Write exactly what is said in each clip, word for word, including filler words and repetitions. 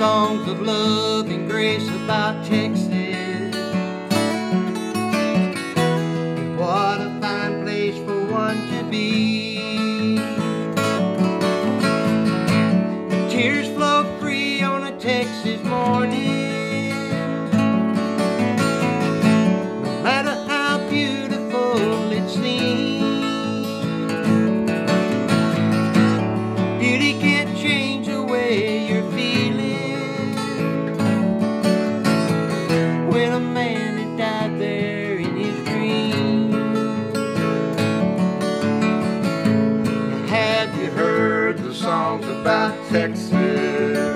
songs of love and grace about Texas. What a fine place for one to be. Tears flow free on a Texas morning. No matter how beautiful it seems, beauty can't change the way you're feeling. When a man had died there in his dream. Have you heard the songs about Texas?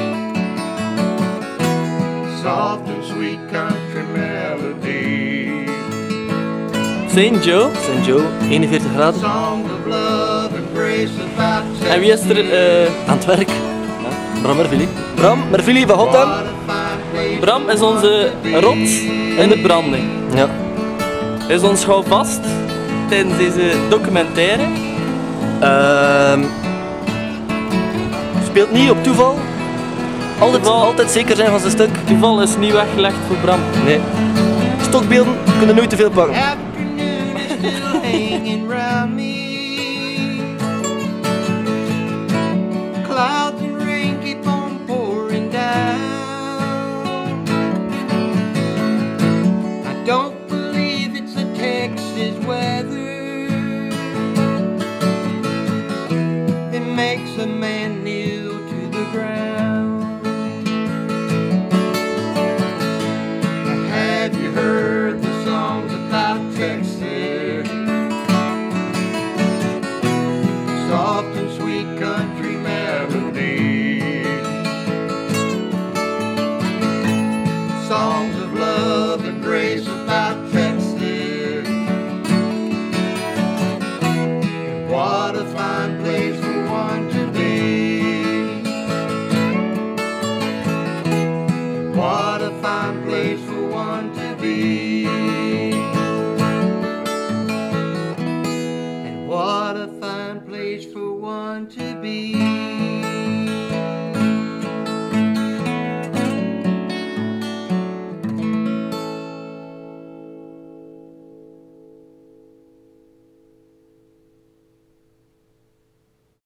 Soft and sweet country melody. Saint Joe. Saint Joe, eenenveertig graden. Songs of love and grace about Texas. En wie is er uh, Aan het werk. Bram Mervili. Bram Mervili van Hotham. What a fine place. Bram is onze rots in de branding. Ja. Hij is ons gauw vast tijdens deze documentaire. Ehm speelt niet op toeval. Altijd, Toeval. altijd zeker zijn van zijn stuk. Toeval is niet weggelegd voor Bram. Nee. Stokbeelden kunnen nooit te veel pakken. Afternoon is still hanging round me. Clouds and rain keep on pouring down. I don't believe it's the Texas weather that makes a man kneel to the ground.